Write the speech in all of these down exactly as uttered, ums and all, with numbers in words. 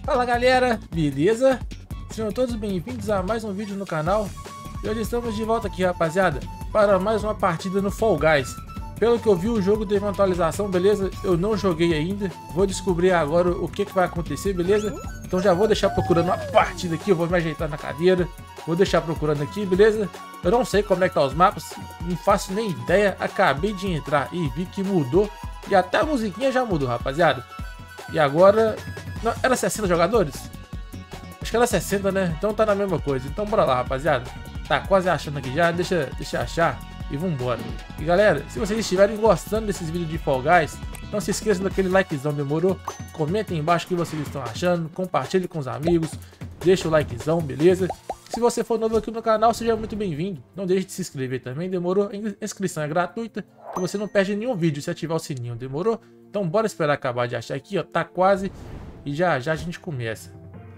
Fala galera, beleza? Sejam todos bem-vindos a mais um vídeo no canal. E hoje estamos de volta aqui, rapaziada, para mais uma partida no Fall Guys. Pelo que eu vi, o jogo teve uma atualização, beleza? Eu não joguei ainda, vou descobrir agora o que, que vai acontecer, beleza? Então já vou deixar procurando uma partida aqui, eu vou me ajeitar na cadeira. Vou deixar procurando aqui, beleza? Eu não sei como é que tá os mapas, não faço nem ideia. Acabei de entrar e vi que mudou. E até a musiquinha já mudou, rapaziada. E agora... Não, era sessenta jogadores? Acho que era sessenta, né? Então tá na mesma coisa. Então bora lá, rapaziada. Tá quase achando aqui já. Deixa, deixa eu achar e vambora. E galera, se vocês estiverem gostando desses vídeos de Fall Guys, não se esqueçam daquele likezão, demorou? Comentem embaixo o que vocês estão achando. Compartilhe com os amigos. Deixa o likezão, beleza? Se você for novo aqui no canal, seja muito bem-vindo. Não deixe de se inscrever também, demorou? A inscrição é gratuita e você não perde nenhum vídeo se ativar o sininho, demorou? Então bora esperar acabar de achar aqui, ó. Tá quase e já já a gente começa.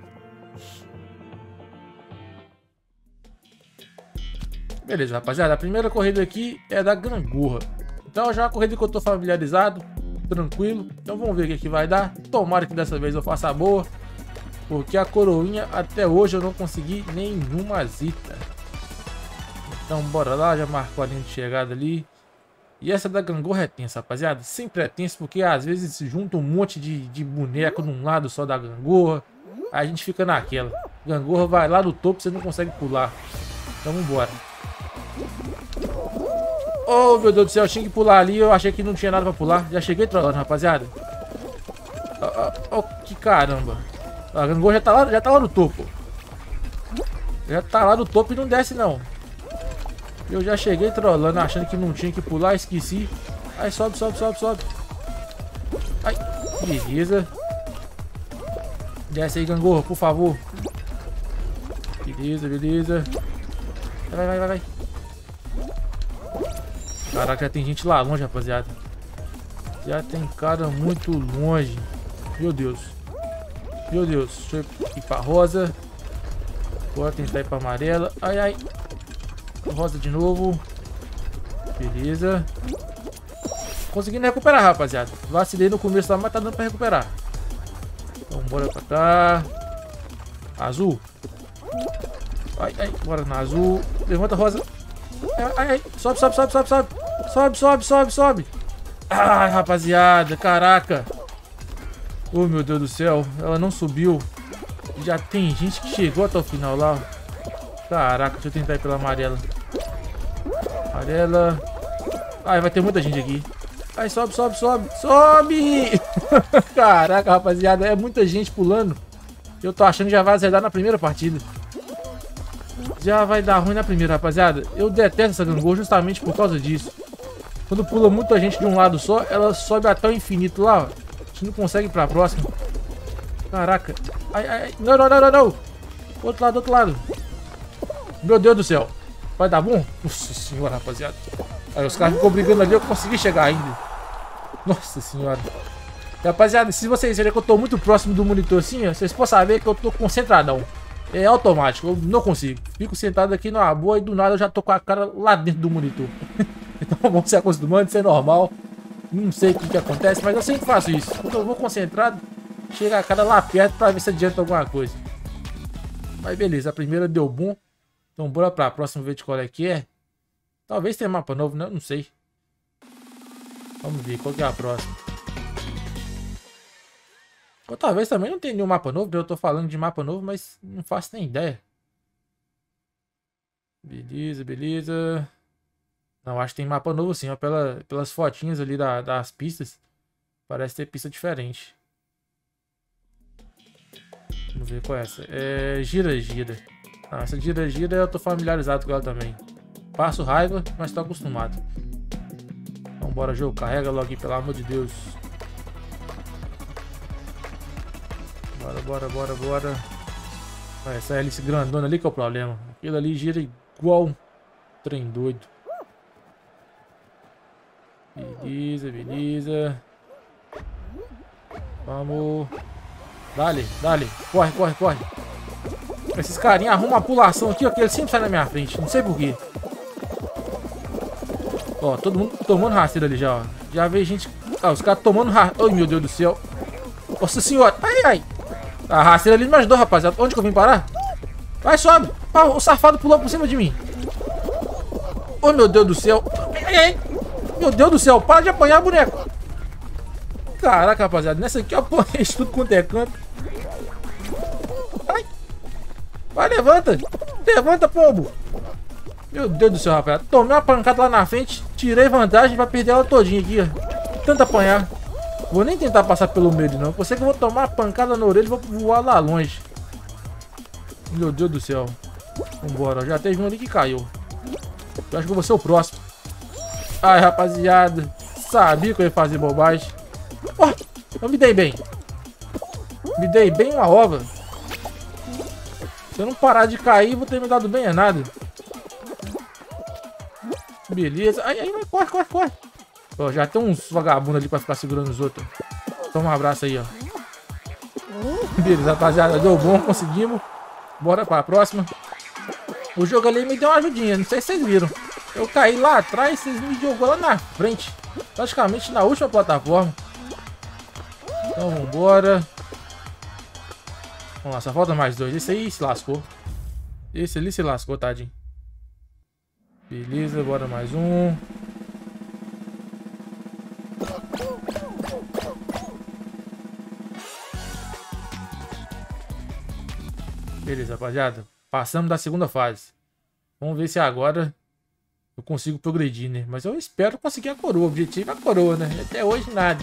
Beleza, rapaziada. A primeira corrida aqui é da gangorra. Então já é uma corrida que eu tô familiarizado, tranquilo. Então vamos ver o que, que vai dar. Tomara que dessa vez eu faça a boa. Porque a coroinha até hoje eu não consegui nenhuma zita. Então bora lá, já marcou a linha de chegada ali. E essa da gangorra é tensa, rapaziada. Sempre é tensa porque às vezes se junta um monte de, de boneco num lado só da gangorra. Aí a gente fica naquela. Gangorra vai lá no topo, você não consegue pular. Então vambora. Oh meu Deus do céu, eu tinha que pular ali. Eu achei que não tinha nada pra pular. Já cheguei trolando, rapaziada. Oh, oh, oh, que caramba. A gangorra já tá lá, já tá lá no topo. Já tá lá no topo e não desce não. Eu já cheguei trolando, achando que não tinha que pular, esqueci. Aí sobe, sobe, sobe, sobe. Ai, beleza. Desce aí, gangorra, por favor. Beleza, beleza. Vai, vai, vai, vai. Caraca, já tem gente lá longe, rapaziada. Já tem cara muito longe. Meu Deus. Meu Deus, deixa eu ir pra rosa. Bora tentar ir pra amarela. Ai, ai. Rosa de novo. Beleza. Conseguindo recuperar, rapaziada. Vacilei no começo lá, mas tá dando pra recuperar. Então bora pra cá. Azul. Ai, ai. Bora na azul. Levanta a rosa. Ai, ai, ai. Sobe, sobe, sobe, sobe, sobe. Sobe, sobe, sobe, sobe. Ai, rapaziada. Caraca. Oh meu Deus do céu, ela não subiu. Já tem gente que chegou até o final lá. Caraca, deixa eu tentar ir pela amarela. Amarela. Ai, vai ter muita gente aqui. Ai, sobe, sobe, sobe. Sobe! Caraca, rapaziada, é muita gente pulando. Eu tô achando que já vai azedar na primeira partida. Já vai dar ruim na primeira, rapaziada. Eu detesto essa gangorra justamente por causa disso. Quando pula muita gente de um lado só, ela sobe até o infinito lá, ó. Não consegue ir pra próxima. Caraca. Ai, ai, ai. Não, não, não, não, não. Outro lado, outro lado. Meu Deus do céu. Vai dar bom? Nossa senhora, rapaziada. Aí os caras ficam brigando ali, eu consegui chegar ainda. Nossa senhora. Rapaziada, se vocês verem que eu tô muito próximo do monitor assim, ó, vocês podem saber que eu tô concentradão. É automático, eu não consigo. Fico sentado aqui numa boa e do nada eu já tô com a cara lá dentro do monitor. Então vamos se acostumando, isso é normal. Não sei o que, que acontece, mas eu sempre faço isso. Quando eu vou concentrado, chega a cara lá perto pra ver se adianta alguma coisa. Mas beleza, a primeira deu bom. Então bora pra próxima ver de qual é que é. Talvez tenha mapa novo, né? Não sei. Vamos ver qual que é a próxima. Ou talvez também não tenha nenhum mapa novo. Eu tô falando de mapa novo, mas não faço nem ideia. Beleza, beleza. Não, acho que tem mapa novo sim, ó, pela, pelas fotinhas ali da, das pistas. Parece ter pista diferente. Vamos ver qual é essa. É gira, gira. Ah, essa gira, gira eu tô familiarizado com ela também. Passo raiva, mas tô acostumado. Então bora, jogo. Carrega logo aqui, pelo amor de Deus. Bora, bora, bora, bora. Ah, essa hélice grandona ali que é o problema. Aquilo ali gira igual um trem doido. Beleza, beleza. Vamos. Dale, dale. Corre, corre, corre. Esses carinha arrumam uma pulação aqui, ó, que eles sempre saem na minha frente. Não sei porquê. Ó, todo mundo tomando rasteira ali já, ó. Já veio gente... Ah, os caras tomando rasteira. Ai, meu Deus do céu. Nossa senhora. Ai, ai. A rasteira ali me ajudou, rapaziada. Onde que eu vim parar? Vai, sobe. Ah, o safado pulou por cima de mim. Oh, meu Deus do céu. Ai, ai. Meu Deus do céu. Para de apanhar, boneco. Caraca, rapaziada. Nessa aqui eu apanhei tudo quanto é canto. Ai. Vai, levanta. Levanta, pombo. Meu Deus do céu, rapaziada. Tomei uma pancada lá na frente. Tirei vantagem pra perder ela todinha aqui, ó. Tanto apanhar. Vou nem tentar passar pelo meio, não. Eu sei que eu vou tomar uma pancada na orelha e vou voar lá longe. Meu Deus do céu. Vambora. Já teve um ali que caiu. Eu acho que eu vou ser o próximo. Ai, rapaziada. Sabia que eu ia fazer bobagem. Oh, eu me dei bem. Me dei bem uma ova. Se eu não parar de cair, vou ter me dado bem é nada. Beleza. Ai, ai, corre, corre, corre. Ó, já tem uns vagabundos ali pra ficar segurando os outros. Toma um abraço aí, ó. Beleza, rapaziada. Deu bom, conseguimos. Bora pra próxima. O jogo ali me deu uma ajudinha. Não sei se vocês viram. Eu caí lá atrás, vocês me jogou lá na frente. Praticamente na última plataforma. Então vambora. Vamos lá, só falta mais dois. Esse aí se lascou. Esse ali se lascou, tadinho. Beleza, bora mais um. Beleza, rapaziada. Passamos da segunda fase. Vamos ver se agora eu consigo progredir, né? Mas eu espero conseguir a coroa. O objetivo é a coroa, né? Até hoje nada.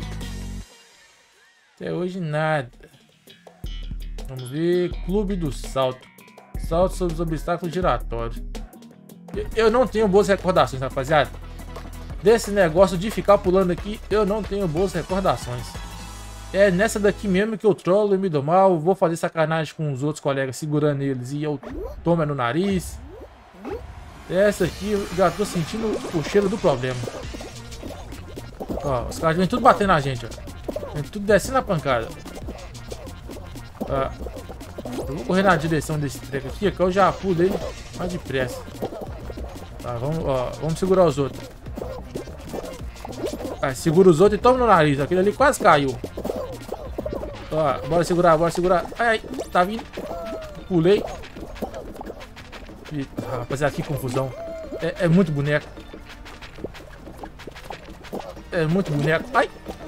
Até hoje nada. Vamos ver. Clube do salto. Salto sobre os obstáculos giratórios. Eu não tenho boas recordações, rapaziada. Desse negócio de ficar pulando aqui, eu não tenho boas recordações. É nessa daqui mesmo que eu trolo e me dou mal. Vou fazer sacanagem com os outros colegas segurando eles e eu tomo no nariz. Essa aqui eu já tô sentindo o cheiro do problema. Ó, os caras vêm tudo batendo na gente, ó. Vem tudo descendo a pancada. Ó, eu vou correr na direção desse treco aqui, que eu já pulo ele mais depressa. Tá, vamos, ó, vamos segurar os outros. Ah, segura os outros e toma no nariz. Aquele ali quase caiu. Ó, bora segurar, bora segurar. Ai, ai, tá vindo. Pulei. Eita, rapaziada, que confusão. É, é muito boneco. É muito boneco. Ai.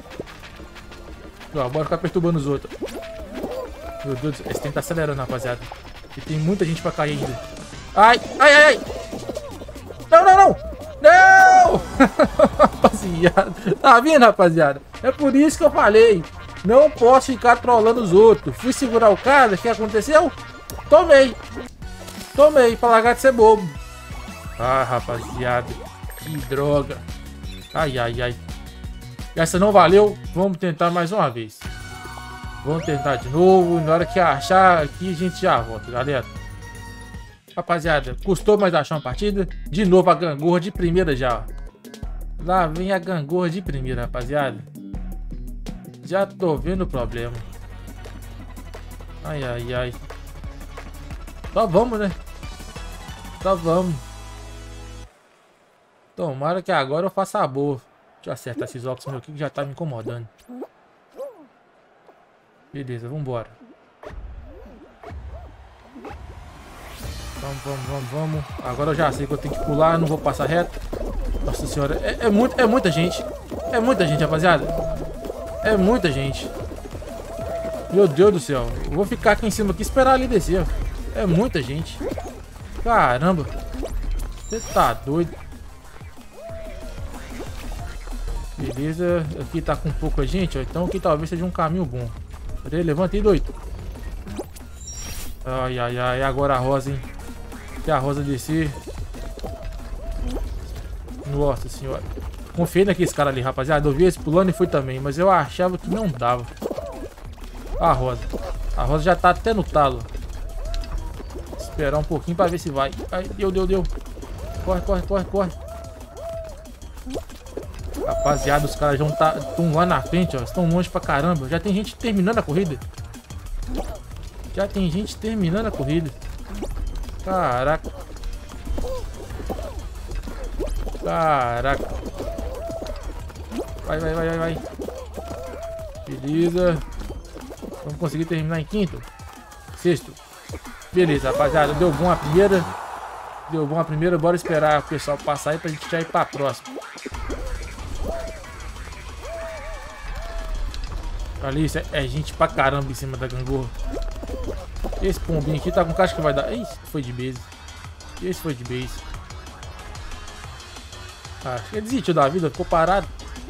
Ó, bora ficar perturbando os outros. Meu Deus, esse tempo tá acelerando, rapaziada. E tem muita gente pra cair ainda. Ai, ai, ai, ai. Não, não, não. Não! Rapaziada. Tá vendo, rapaziada? É por isso que eu falei. Não posso ficar trollando os outros. Fui segurar o cara, o que aconteceu? Tomei. Tomei, pra largar de ser bobo. Ah, rapaziada. Que droga. Ai, ai, ai. Essa não valeu. Vamos tentar mais uma vez. Vamos tentar de novo. Na hora que achar aqui, a gente já volta, galera. Rapaziada, custou mais achar uma partida. De novo a gangorra de primeira já. Lá vem a gangorra de primeira, rapaziada. Já tô vendo o problema. Ai, ai, ai. Só vamos, né? Só vamos. Tomara que agora eu faça a boa. Deixa eu acertar esses óculos meu aqui que já tá me incomodando. Beleza, vambora. Vamos, vamos, vamos, vamos. Agora eu já sei que eu tenho que pular, não vou passar reto. Nossa senhora, é, é, muito, é muita gente. É muita gente, rapaziada. É muita gente. Meu Deus do céu. Eu vou ficar aqui em cima aqui e esperar ali descer. É muita gente. Caramba. Você tá doido. Beleza. Aqui tá com pouca gente, ó. Então aqui talvez seja um caminho bom. Peraí, levanta aí, doido. Ai, ai, ai. Agora a Rosa, hein. Até a Rosa descer. Nossa senhora. Confiei naqueles caras ali, rapaziada. Eu vi eles pulando e fui também. Mas eu achava que não dava. A Rosa. A Rosa já tá até no talo. Esperar um pouquinho pra ver se vai. Ai, deu, deu, deu. Corre, corre, corre, corre. Rapaziada, os caras já estão lá na frente, ó. Estão longe pra caramba. Já tem gente terminando a corrida. Já tem gente terminando a corrida. Caraca. Caraca. Vai, vai, vai, vai, vai. Beleza. Vamos conseguir terminar em quinto. Sexto. Beleza, rapaziada. Deu bom a primeira. Deu bom a primeira. Bora esperar o pessoal passar aí pra gente já ir pra próxima. Ali, isso é, é gente pra caramba em cima da gangorra. Esse pombinho aqui tá com caixa que vai dar. Esse foi de base. Esse foi de base. Ah, acho que ele desistiu da vida, ficou parado.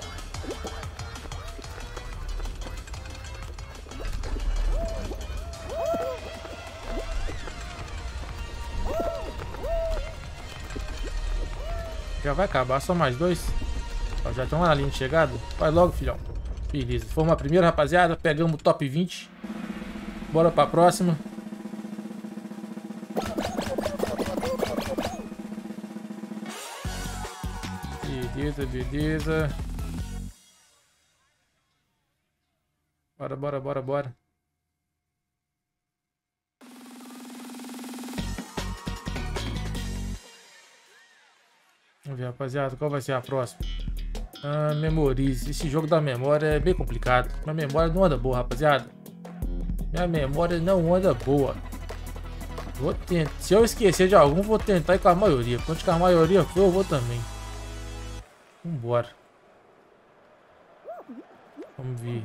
Já vai acabar, só mais dois. Ó, já estão lá na linha de chegada. Vai logo, filhão. Beleza, fomos a primeira, rapaziada. Pegamos o top vinte. Bora pra próxima. Beleza, beleza. Bora, bora, bora, bora. Vamos ver, rapaziada, qual vai ser a próxima? Ah, memorize. Esse jogo da memória é bem complicado. Minha memória não anda boa, rapaziada. Minha memória não anda boa. Vou tentar. Se eu esquecer de algum, vou tentar ir com a maioria. Quando que a maioria for, eu vou também. Vambora. Vamos ver.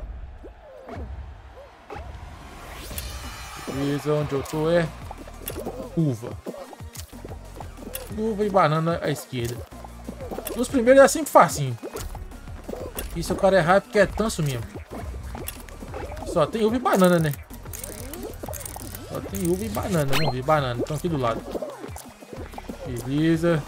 Beleza, onde eu tô é uva. Uva e banana à esquerda. Os primeiros é sempre facinho. Isso o cara errar é porque é tanso mesmo. Só tem uva e banana, né? Só tem uva e banana. Vamos ver, banana. Estão aqui do lado. Beleza.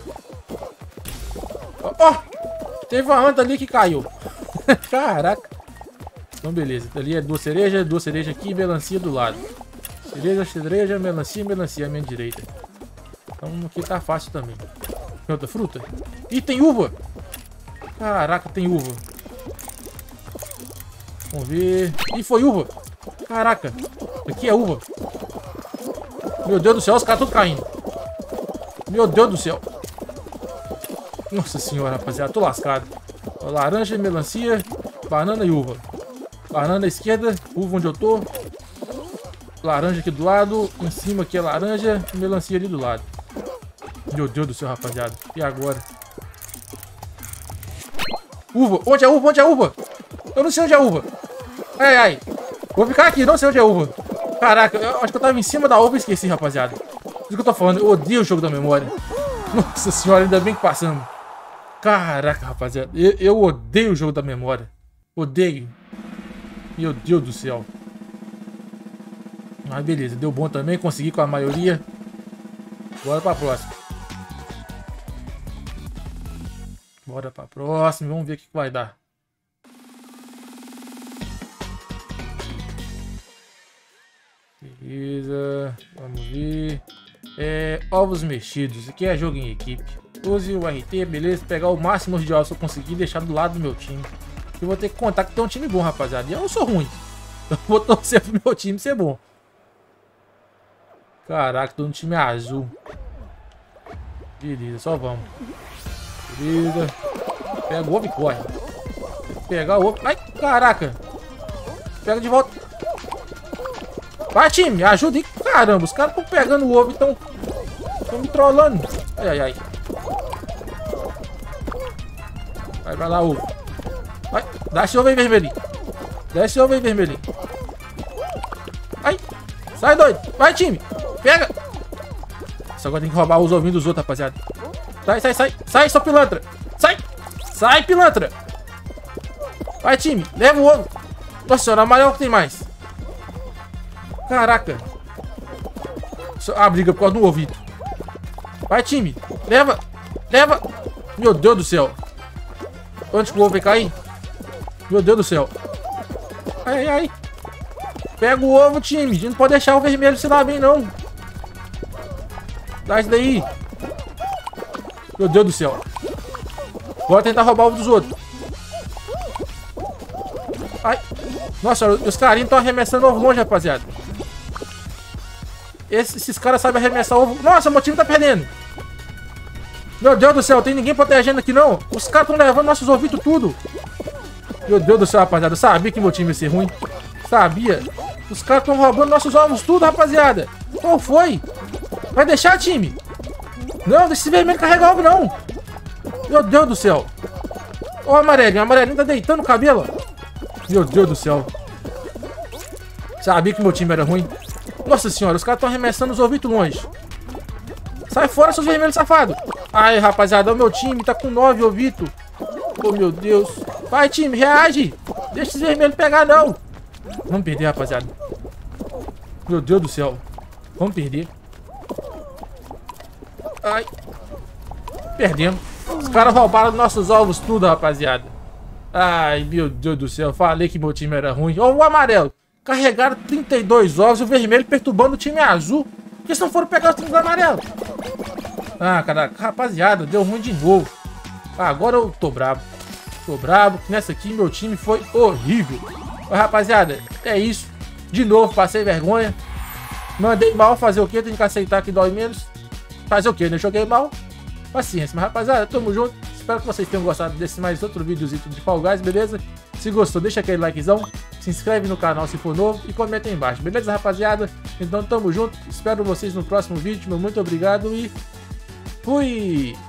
Ó, oh, teve uma anta ali que caiu. Caraca. Então beleza. Ali é duas cerejas, duas cerejas aqui e melancia do lado. Cereja, cereja, melancia, melancia à minha direita. Então aqui tá fácil também. Tem outra fruta? Ih, tem uva! Caraca, tem uva. Vamos ver. Ih, foi uva! Caraca! Aqui é uva. Meu Deus do céu, os caras tudo caindo. Meu Deus do céu. Nossa senhora, rapaziada, tô lascado. Laranja, melancia, banana e uva. Banana à esquerda, uva onde eu tô. Laranja aqui do lado. Em cima aqui é laranja, melancia ali do lado. Meu Deus do céu, rapaziada. E agora? Uva. Onde é uva? Onde é uva? Eu não sei onde é uva. Ai, ai. Vou ficar aqui, não sei onde é uva. Caraca, eu acho que eu tava em cima da uva e esqueci, rapaziada. Isso que eu tô falando. Eu odeio o jogo da memória. Nossa senhora, ainda bem que passamos. Caraca, rapaziada. Eu, eu odeio o jogo da memória. Odeio. Meu Deus do céu. Mas beleza, deu bom também. Consegui com a maioria. Bora pra próxima. Bora pra próxima. Vamos ver o que vai dar. Beleza. Vamos ver. É, ovos mexidos. Aqui é jogo em equipe. Use o R T, beleza. Pegar o máximo de ovos que eu conseguir e deixar do lado do meu time. Eu vou ter que contar que tem um time bom, rapaziada. E eu não sou ruim. Eu vou torcer pro meu time ser bom. Caraca, tô no time azul. Beleza, só vamos. Beleza. Pega o ovo e corre. Pegar o ovo. Ai, caraca. Pega de volta. Vai, time, ajuda aí. Caramba, os caras estão pegando o ovo e estão me trollando. Ai, ai, ai. Vai, vai lá, ovo. Vai, dá esse ovo aí, vermelhinho. Dá esse ovo aí, vermelhinho. Ai, sai, doido. Vai, time. Pega. Isso agora tem que roubar os ovinhos dos outros, rapaziada. Sai, sai, sai. Sai, sua pilantra. Sai. Sai, pilantra. Vai, time. Leva o ovo. Nossa senhora, amarelo que tem mais. Caraca. A briga por causa do ouvido. Vai, time. Leva. Leva. Meu Deus do céu. Onde que o ovo vai cair? Meu Deus do céu. Ai, ai. Pega o ovo, time. A gente não pode deixar o vermelho se dar bem, não. Dá isso daí. Meu Deus do céu. Bora tentar roubar o ovo dos outros. Ai. Nossa, os carinhos estão arremessando ovo longe, rapaziada. Esses, esses caras sabem arremessar ovo. Nossa, meu time tá perdendo. Meu Deus do céu, tem ninguém protegendo aqui, não. Os caras estão levando nossos ouvidos tudo. Meu Deus do céu, rapaziada. Eu sabia que meu time ia ser ruim. Sabia. Os caras estão roubando nossos ovos tudo, rapaziada. Qual foi? Vai deixar, time? Não, deixa esse vermelho carregar ovo, não. Meu Deus do céu. Ó o amarelinho. O amarelinho tá deitando o cabelo. Meu Deus do céu. Sabia que meu time era ruim. Nossa senhora, os caras estão arremessando os ovitos longe. Sai fora, seus vermelhos safados. Ai, rapaziada, o meu time tá com nove ovitos. Oh, meu Deus. Vai, time, reage. Deixa esses vermelhos pegar, não. Vamos perder, rapaziada. Meu Deus do céu. Vamos perder. Ai. Perdemos. Os caras roubaram nossos ovos tudo, rapaziada. Ai, meu Deus do céu. Falei que meu time era ruim. Ó, o amarelo. Carregaram trinta e dois ovos e o vermelho perturbando o time azul. Por que eles não foram pegar os times amarelos? Ah, caraca. Rapaziada, deu ruim de novo. Ah, agora eu tô bravo. Tô bravo. Nessa aqui meu time foi horrível. Mas, rapaziada, é isso. De novo, passei vergonha. Mandei mal, fazer o quê? Tem que aceitar que dói menos. Fazer o quê, né? Joguei mal. Paciência. Mas, rapaziada, tamo junto. Espero que vocês tenham gostado desse mais outro videozinho de Fall Guys, beleza? Se gostou, deixa aquele likezão. Se inscreve no canal se for novo e comenta aí embaixo, beleza, rapaziada? Então, tamo junto. Espero vocês no próximo vídeo. Meu muito obrigado e fui!